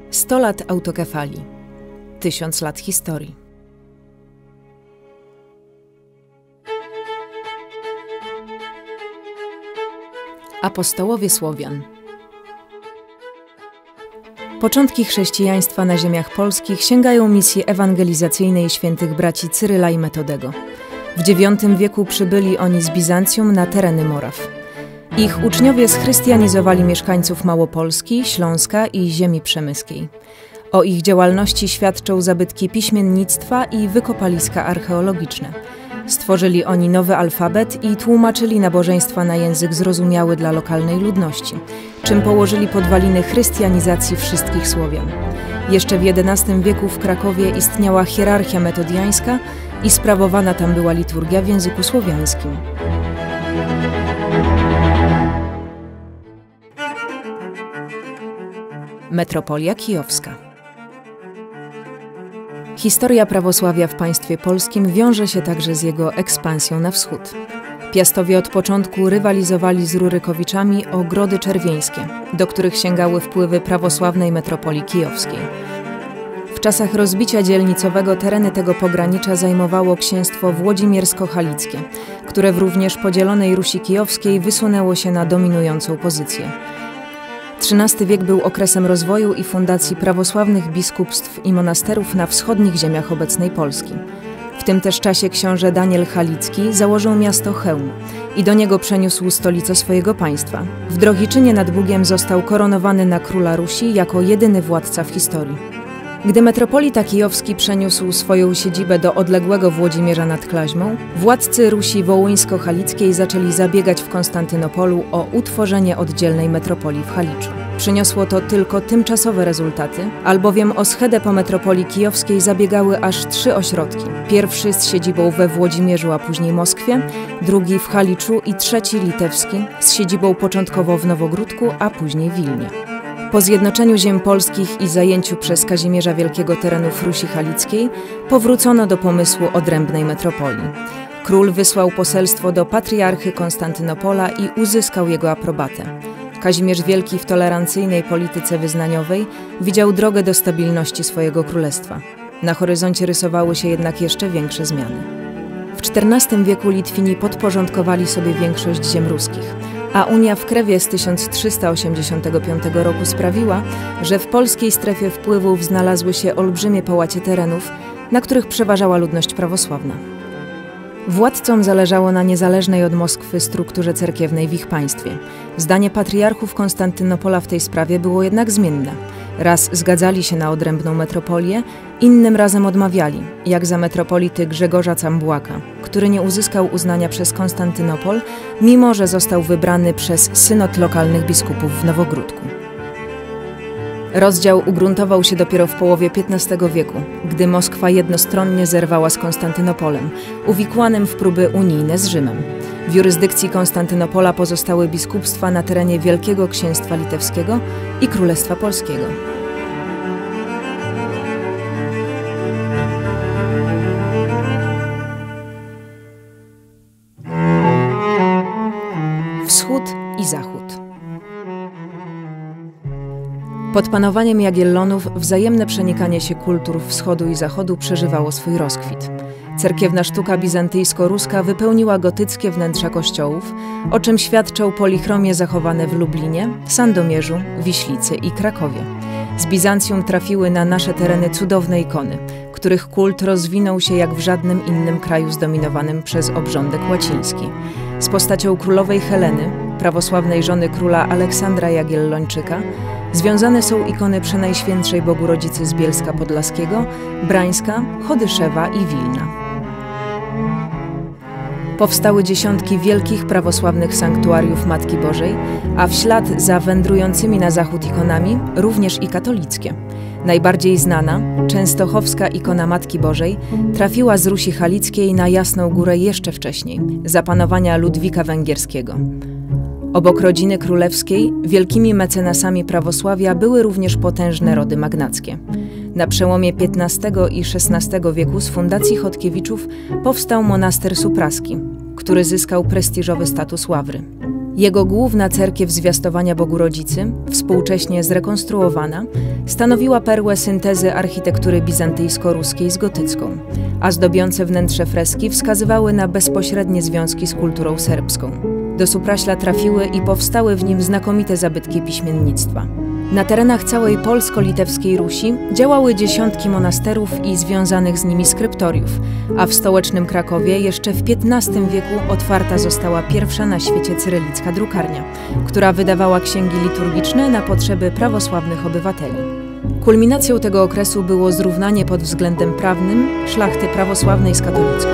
100 lat autokefalii. 1000 lat historii. Apostołowie Słowian. Początki chrześcijaństwa na ziemiach polskich sięgają misji ewangelizacyjnej świętych braci Cyryla i Metodego. W IX wieku przybyli oni z Bizancjum na tereny Moraw. Ich uczniowie schrystianizowali mieszkańców Małopolski, Śląska i ziemi przemyskiej. O ich działalności świadczą zabytki piśmiennictwa i wykopaliska archeologiczne. Stworzyli oni nowy alfabet i tłumaczyli nabożeństwa na język zrozumiały dla lokalnej ludności, czym położyli podwaliny chrystianizacji wszystkich Słowian. Jeszcze w XI wieku w Krakowie istniała hierarchia metodiańska i sprawowana tam była liturgia w języku słowiańskim. Metropolia kijowska. Historia prawosławia w państwie polskim wiąże się także z jego ekspansją na wschód. Piastowie od początku rywalizowali z Rurykowiczami o Grody Czerwieńskie, do których sięgały wpływy prawosławnej metropolii kijowskiej. W czasach rozbicia dzielnicowego tereny tego pogranicza zajmowało księstwo włodzimiersko-halickie, które w również podzielonej Rusi kijowskiej wysunęło się na dominującą pozycję. XIII wiek był okresem rozwoju i fundacji prawosławnych biskupstw i monasterów na wschodnich ziemiach obecnej Polski. W tym też czasie książę Daniel Halicki założył miasto Chełm i do niego przeniósł stolicę swojego państwa. W Drohiczynie nad Bugiem został koronowany na króla Rusi jako jedyny władca w historii. Gdy metropolita kijowski przeniósł swoją siedzibę do odległego Włodzimierza nad Klaźmą, władcy Rusi wołyńsko-halickiej zaczęli zabiegać w Konstantynopolu o utworzenie oddzielnej metropolii w Haliczu. Przyniosło to tylko tymczasowe rezultaty, albowiem o schedę po metropolii kijowskiej zabiegały aż 3 ośrodki. Pierwszy z siedzibą we Włodzimierzu, a później Moskwie, drugi w Haliczu i trzeci litewski z siedzibą początkowo w Nowogródku, a później Wilnie. Po zjednoczeniu ziem polskich i zajęciu przez Kazimierza Wielkiego terenów Rusi Halickiej powrócono do pomysłu odrębnej metropolii. Król wysłał poselstwo do patriarchy Konstantynopola i uzyskał jego aprobatę. Kazimierz Wielki w tolerancyjnej polityce wyznaniowej widział drogę do stabilności swojego królestwa. Na horyzoncie rysowały się jednak jeszcze większe zmiany. W XIV wieku Litwini podporządkowali sobie większość ziem ruskich, a Unia w Krewie z 1385 roku sprawiła, że w polskiej strefie wpływów znalazły się olbrzymie połacie terenów, na których przeważała ludność prawosławna. Władcom zależało na niezależnej od Moskwy strukturze cerkiewnej w ich państwie. Zdanie patriarchów Konstantynopola w tej sprawie było jednak zmienne. Raz zgadzali się na odrębną metropolię, innym razem odmawiali, jak za metropolity Grzegorza Cambułaka, który nie uzyskał uznania przez Konstantynopol, mimo że został wybrany przez synod lokalnych biskupów w Nowogródku. Rozdział ugruntował się dopiero w połowie XV wieku, gdy Moskwa jednostronnie zerwała z Konstantynopolem, uwikłanym w próby unijne z Rzymem. W jurysdykcji Konstantynopola pozostały biskupstwa na terenie Wielkiego Księstwa Litewskiego i Królestwa Polskiego. Wschód i Zachód. Pod panowaniem Jagiellonów wzajemne przenikanie się kultur wschodu i zachodu przeżywało swój rozkwit. Cerkiewna sztuka bizantyjsko-ruska wypełniła gotyckie wnętrza kościołów, o czym świadczą polichromie zachowane w Lublinie, Sandomierzu, Wiślicy i Krakowie. Z Bizancjum trafiły na nasze tereny cudowne ikony, których kult rozwinął się jak w żadnym innym kraju zdominowanym przez obrządek łaciński. Z postacią królowej Heleny, prawosławnej żony króla Aleksandra Jagiellończyka, związane są ikony Przenajświętszej Bogu Rodzicy z Bielska Podlaskiego, Brańska, Chodyszewa i Wilna. Powstały dziesiątki wielkich prawosławnych sanktuariów Matki Bożej, a w ślad za wędrującymi na zachód ikonami również i katolickie. Najbardziej znana, częstochowska ikona Matki Bożej trafiła z Rusi Halickiej na Jasną Górę jeszcze wcześniej, za panowania Ludwika Węgierskiego. Obok rodziny królewskiej, wielkimi mecenasami prawosławia były również potężne rody magnackie. Na przełomie XV i XVI wieku z fundacji Chodkiewiczów powstał monaster supraski, który zyskał prestiżowy status ławry. Jego główna cerkiew Zwiastowania Bogu Rodzicy, współcześnie zrekonstruowana, stanowiła perłę syntezy architektury bizantyjsko-ruskiej z gotycką, a zdobiące wnętrze freski wskazywały na bezpośrednie związki z kulturą serbską. Do Supraśla trafiły i powstały w nim znakomite zabytki piśmiennictwa. Na terenach całej polsko-litewskiej Rusi działały dziesiątki monasterów i związanych z nimi skryptoriów, a w stołecznym Krakowie jeszcze w XV wieku otwarta została pierwsza na świecie cyrylicka drukarnia, która wydawała księgi liturgiczne na potrzeby prawosławnych obywateli. Kulminacją tego okresu było zrównanie pod względem prawnym szlachty prawosławnej z katolicką.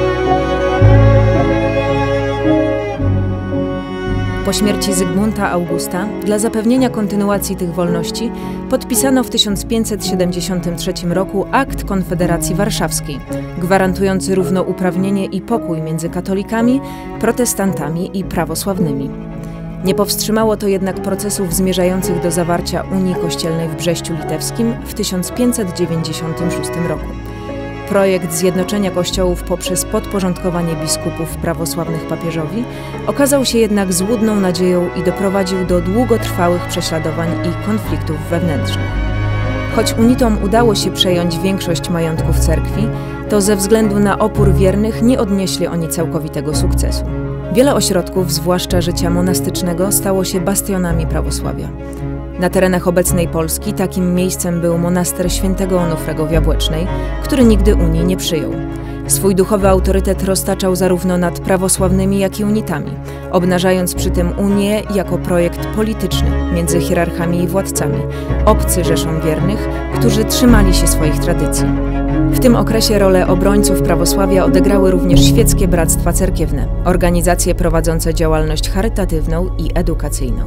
Po śmierci Zygmunta Augusta, dla zapewnienia kontynuacji tych wolności, podpisano w 1573 roku akt Konfederacji Warszawskiej, gwarantujący równouprawnienie i pokój między katolikami, protestantami i prawosławnymi. Nie powstrzymało to jednak procesów zmierzających do zawarcia Unii Kościelnej w Brześciu Litewskim w 1596 roku. Projekt zjednoczenia kościołów poprzez podporządkowanie biskupów prawosławnych papieżowi okazał się jednak złudną nadzieją i doprowadził do długotrwałych prześladowań i konfliktów wewnętrznych. Choć unitom udało się przejąć większość majątków cerkwi, to ze względu na opór wiernych nie odnieśli oni całkowitego sukcesu. Wiele ośrodków, zwłaszcza życia monastycznego, stało się bastionami prawosławia. Na terenach obecnej Polski takim miejscem był monaster świętego Onufrego w Jabłecznej, który nigdy Unii nie przyjął. Swój duchowy autorytet roztaczał zarówno nad prawosławnymi, jak i unitami, obnażając przy tym Unię jako projekt polityczny między hierarchami i władcami, obcy rzeszom wiernych, którzy trzymali się swoich tradycji. W tym okresie rolę obrońców prawosławia odegrały również świeckie bractwa cerkiewne, organizacje prowadzące działalność charytatywną i edukacyjną.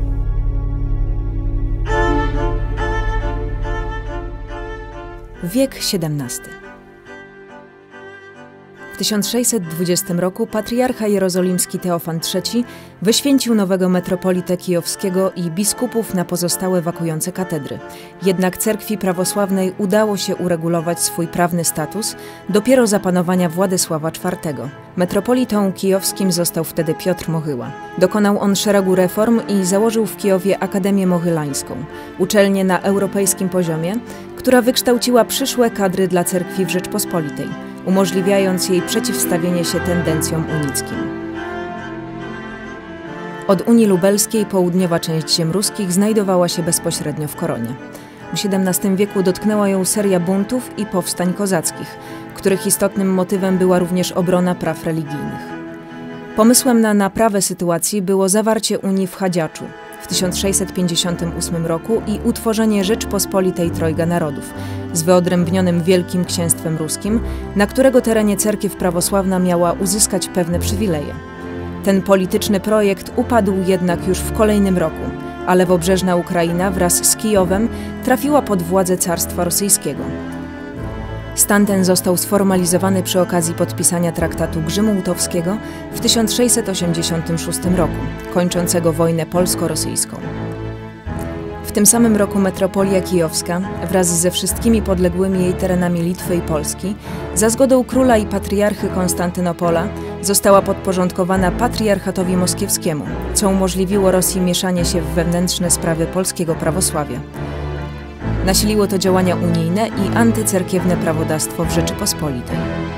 Wiek XVII. W 1620 roku patriarcha jerozolimski Teofan III wyświęcił nowego metropolitę kijowskiego i biskupów na pozostałe wakujące katedry. Jednak cerkwi prawosławnej udało się uregulować swój prawny status dopiero za panowania Władysława IV. Metropolitą kijowskim został wtedy Piotr Mochyła. Dokonał on szeregu reform i założył w Kijowie Akademię Mochylańską, uczelnię na europejskim poziomie, która wykształciła przyszłe kadry dla cerkwi w Rzeczpospolitej, umożliwiając jej przeciwstawienie się tendencjom unickim. Od Unii Lubelskiej południowa część ziem ruskich znajdowała się bezpośrednio w koronie. W XVII wieku dotknęła ją seria buntów i powstań kozackich, których istotnym motywem była również obrona praw religijnych. Pomysłem na naprawę sytuacji było zawarcie Unii w Chadziaczu w 1658 roku i utworzenie Rzeczpospolitej Trojga Narodów z wyodrębnionym Wielkim Księstwem Ruskim, na którego terenie cerkiew prawosławna miała uzyskać pewne przywileje. Ten polityczny projekt upadł jednak już w kolejnym roku, a lewobrzeżna Ukraina wraz z Kijowem trafiła pod władzę Carstwa Rosyjskiego. Stan ten został sformalizowany przy okazji podpisania traktatu Grzymałtowskiego w 1686 roku, kończącego wojnę polsko-rosyjską. W tym samym roku metropolia kijowska wraz ze wszystkimi podległymi jej terenami Litwy i Polski za zgodą króla i patriarchy Konstantynopola została podporządkowana patriarchatowi moskiewskiemu, co umożliwiło Rosji mieszanie się w wewnętrzne sprawy polskiego prawosławia. Nasiliło to działania unijne i antycerkiewne prawodawstwo w Rzeczypospolitej.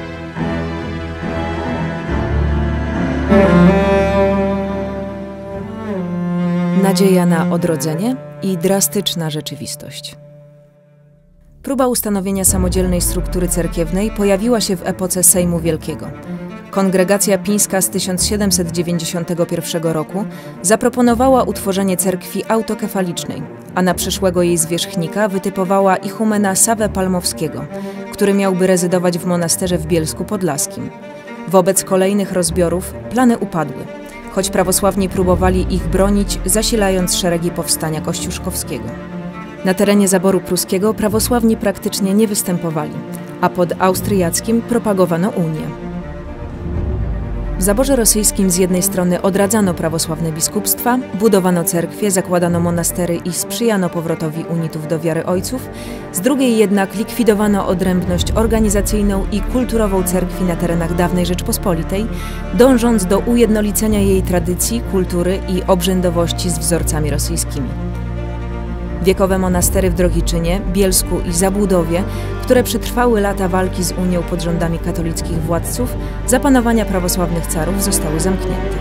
Nadzieja na odrodzenie i drastyczna rzeczywistość. Próba ustanowienia samodzielnej struktury cerkiewnej pojawiła się w epoce Sejmu Wielkiego. Kongregacja Pińska z 1791 roku zaproponowała utworzenie cerkwi autokefalicznej, a na przyszłego jej zwierzchnika wytypowała ichumena Sawę Palmowskiego, który miałby rezydować w monasterze w Bielsku Podlaskim. Wobec kolejnych rozbiorów plany upadły, choć prawosławni próbowali ich bronić, zasilając szeregi powstania kościuszkowskiego. Na terenie zaboru pruskiego prawosławni praktycznie nie występowali, a pod austriackim propagowano Unię. W zaborze rosyjskim z jednej strony odradzano prawosławne biskupstwa, budowano cerkwie, zakładano monastery i sprzyjano powrotowi unitów do wiary ojców, z drugiej jednak likwidowano odrębność organizacyjną i kulturową cerkwi na terenach dawnej Rzeczpospolitej, dążąc do ujednolicenia jej tradycji, kultury i obrzędowości z wzorcami rosyjskimi. Wiekowe monastery w Drohiczynie, Bielsku i Zabłudowie, które przetrwały lata walki z Unią pod rządami katolickich władców, za panowania prawosławnych carów zostały zamknięte.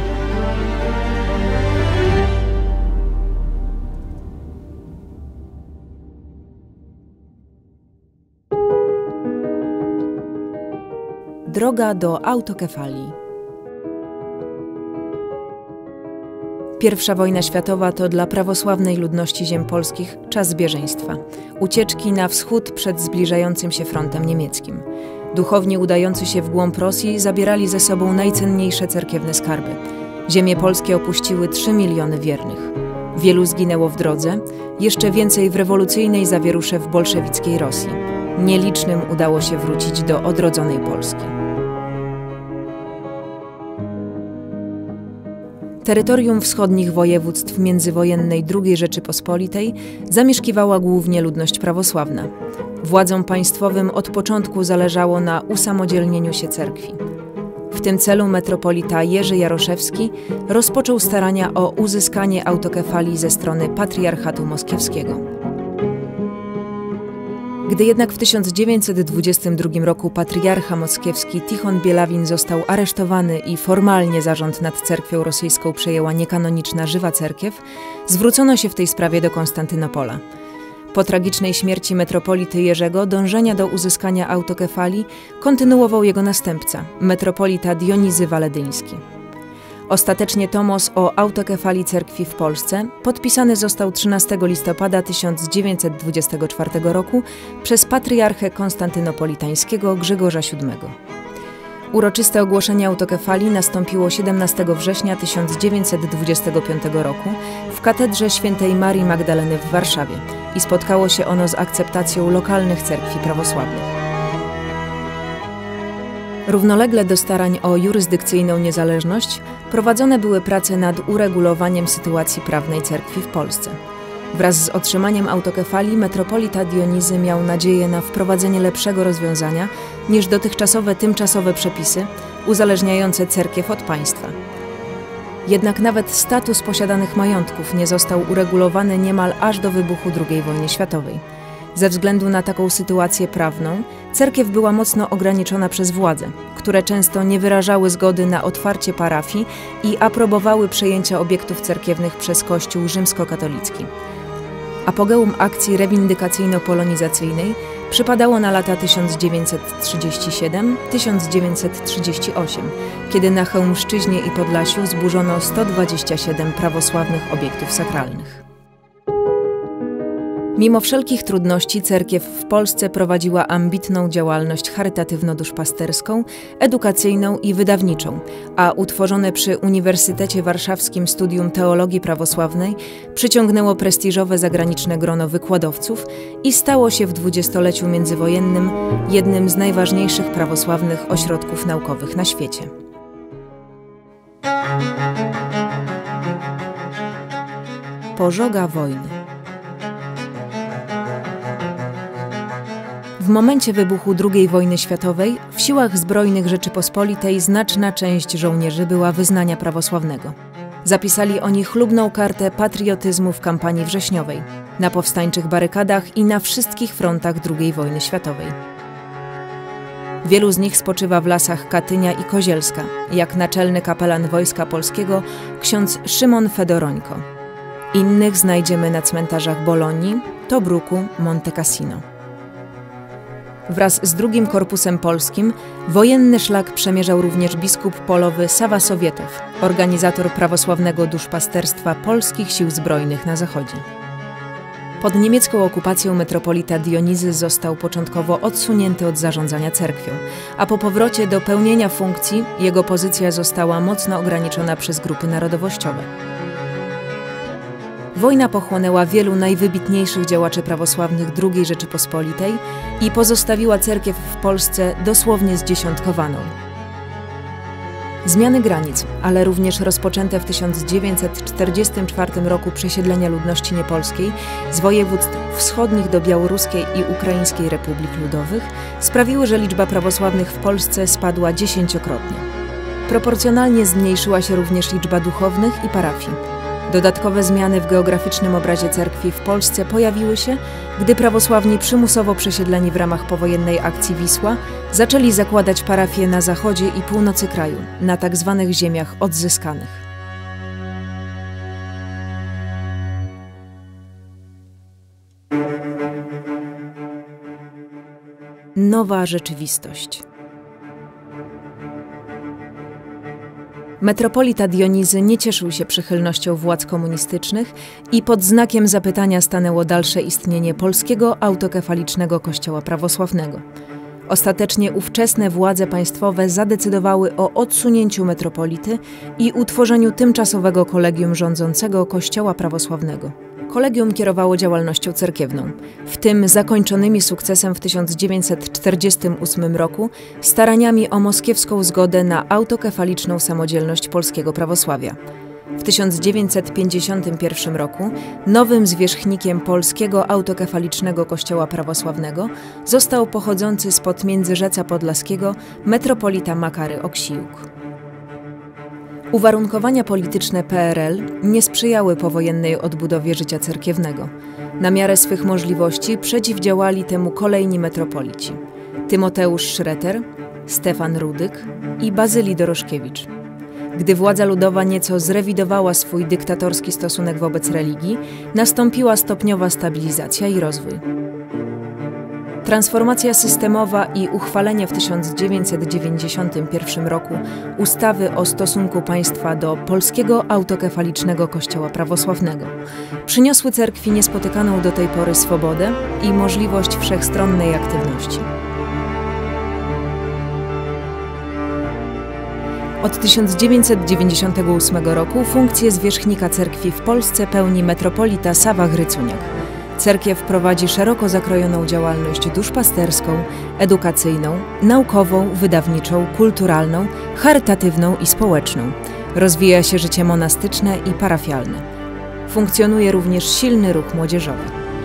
Droga do autokefalii. I wojna światowa to dla prawosławnej ludności ziem polskich czas zbieżeństwa, ucieczki na wschód przed zbliżającym się frontem niemieckim. Duchowni udający się w głąb Rosji zabierali ze sobą najcenniejsze cerkiewne skarby. Ziemie polskie opuściły 3 miliony wiernych. Wielu zginęło w drodze, jeszcze więcej w rewolucyjnej zawierusze w bolszewickiej Rosji. Nielicznym udało się wrócić do odrodzonej Polski. Terytorium wschodnich województw międzywojennej II Rzeczypospolitej zamieszkiwała głównie ludność prawosławna. Władzom państwowym od początku zależało na usamodzielnieniu się cerkwi. W tym celu metropolita Jerzy Jaroszewski rozpoczął starania o uzyskanie autokefalii ze strony Patriarchatu Moskiewskiego. Gdy jednak w 1922 roku patriarcha moskiewski Tichon Bielawin został aresztowany i formalnie zarząd nad cerkwią rosyjską przejęła niekanoniczna Żywa Cerkiew, zwrócono się w tej sprawie do Konstantynopola. Po tragicznej śmierci metropolity Jerzego dążenia do uzyskania autokefalii kontynuował jego następca, metropolita Dionizy Waledyński. Ostatecznie tomos o autokefalii cerkwi w Polsce podpisany został 13 listopada 1924 roku przez patriarchę konstantynopolitańskiego Grzegorza VII. Uroczyste ogłoszenie autokefalii nastąpiło 17 września 1925 roku w katedrze świętej Marii Magdaleny w Warszawie i spotkało się ono z akceptacją lokalnych cerkwi prawosławnych. Równolegle do starań o jurysdykcyjną niezależność prowadzone były prace nad uregulowaniem sytuacji prawnej cerkwi w Polsce. Wraz z otrzymaniem autokefalii metropolita Dionizy miał nadzieję na wprowadzenie lepszego rozwiązania niż dotychczasowe tymczasowe przepisy uzależniające cerkiew od państwa. Jednak nawet status posiadanych majątków nie został uregulowany niemal aż do wybuchu II wojny światowej. Ze względu na taką sytuację prawną, cerkiew była mocno ograniczona przez władze, które często nie wyrażały zgody na otwarcie parafii i aprobowały przejęcia obiektów cerkiewnych przez Kościół rzymskokatolicki. Apogeum akcji rewindykacyjno-polonizacyjnej przypadało na lata 1937–1938, kiedy na Chełmszczyźnie i Podlasiu zburzono 127 prawosławnych obiektów sakralnych. Mimo wszelkich trudności cerkiew w Polsce prowadziła ambitną działalność charytatywno-duszpasterską, edukacyjną i wydawniczą, a utworzone przy Uniwersytecie Warszawskim Studium Teologii Prawosławnej przyciągnęło prestiżowe zagraniczne grono wykładowców i stało się w dwudziestoleciu międzywojennym jednym z najważniejszych prawosławnych ośrodków naukowych na świecie. Pożoga wojny. W momencie wybuchu II wojny światowej w siłach zbrojnych Rzeczypospolitej znaczna część żołnierzy była wyznania prawosławnego. Zapisali oni chlubną kartę patriotyzmu w kampanii wrześniowej, na powstańczych barykadach i na wszystkich frontach II wojny światowej. Wielu z nich spoczywa w lasach Katynia i Kozielska, jak naczelny kapelan Wojska Polskiego ksiądz Szymon Fedorońko. Innych znajdziemy na cmentarzach Bolonii, Tobruku, Monte Cassino. Wraz z II Korpusem Polskim wojenny szlak przemierzał również biskup polowy Sawa Sowietow, organizator prawosławnego duszpasterstwa polskich sił zbrojnych na zachodzie. Pod niemiecką okupacją metropolita Dionizy został początkowo odsunięty od zarządzania cerkwią, a po powrocie do pełnienia funkcji jego pozycja została mocno ograniczona przez grupy narodowościowe. Wojna pochłonęła wielu najwybitniejszych działaczy prawosławnych II Rzeczypospolitej i pozostawiła cerkiew w Polsce dosłownie zdziesiątkowaną. Zmiany granic, ale również rozpoczęte w 1944 roku przesiedlenia ludności niepolskiej z województw wschodnich do Białoruskiej i Ukraińskiej Republik Ludowych sprawiły, że liczba prawosławnych w Polsce spadła 10-krotnie. Proporcjonalnie zmniejszyła się również liczba duchownych i parafii. Dodatkowe zmiany w geograficznym obrazie cerkwi w Polsce pojawiły się, gdy prawosławni przymusowo przesiedleni w ramach powojennej akcji Wisła zaczęli zakładać parafie na zachodzie i północy kraju, na tzw. ziemiach odzyskanych. Nowa rzeczywistość. Metropolita Dionizy nie cieszył się przychylnością władz komunistycznych i pod znakiem zapytania stanęło dalsze istnienie polskiego autokefalicznego kościoła prawosławnego. Ostatecznie ówczesne władze państwowe zadecydowały o odsunięciu metropolity i utworzeniu tymczasowego kolegium rządzącego kościoła prawosławnego. Kolegium kierowało działalnością cerkiewną, w tym zakończonymi sukcesem w 1948 roku staraniami o moskiewską zgodę na autokefaliczną samodzielność polskiego prawosławia. W 1951 roku nowym zwierzchnikiem polskiego autokefalicznego kościoła prawosławnego został pochodzący spod Międzyrzeca Podlaskiego metropolita Makary Oksijuk. Uwarunkowania polityczne PRL nie sprzyjały powojennej odbudowie życia cerkiewnego. Na miarę swych możliwości przeciwdziałali temu kolejni metropolici: Tymoteusz Szreter, Stefan Rudyk i Bazylii Dorożkiewicz. Gdy władza ludowa nieco zrewidowała swój dyktatorski stosunek wobec religii, nastąpiła stopniowa stabilizacja i rozwój. Transformacja systemowa i uchwalenie w 1991 roku ustawy o stosunku państwa do polskiego autokefalicznego kościoła prawosławnego przyniosły cerkwi niespotykaną do tej pory swobodę i możliwość wszechstronnej aktywności. Od 1998 roku funkcję zwierzchnika cerkwi w Polsce pełni metropolita Sawła Grycuniak. Cerkiew prowadzi szeroko zakrojoną działalność duszpasterską, edukacyjną, naukową, wydawniczą, kulturalną, charytatywną i społeczną. Rozwija się życie monastyczne i parafialne. Funkcjonuje również silny ruch młodzieżowy.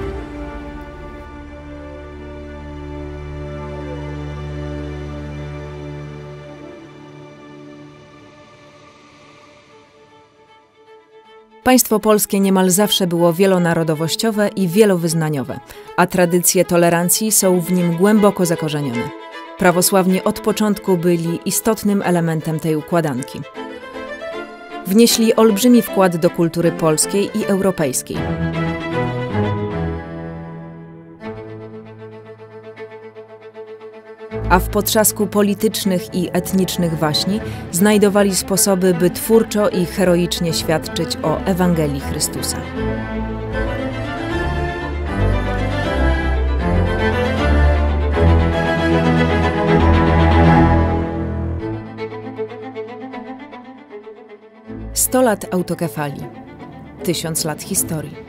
Państwo polskie niemal zawsze było wielonarodowościowe i wielowyznaniowe, a tradycje tolerancji są w nim głęboko zakorzenione. Prawosławni od początku byli istotnym elementem tej układanki. Wnieśli olbrzymi wkład do kultury polskiej i europejskiej. A w potrzasku politycznych i etnicznych waśni znajdowali sposoby, by twórczo i heroicznie świadczyć o Ewangelii Chrystusa. Sto lat autokefalii. 1000 lat historii.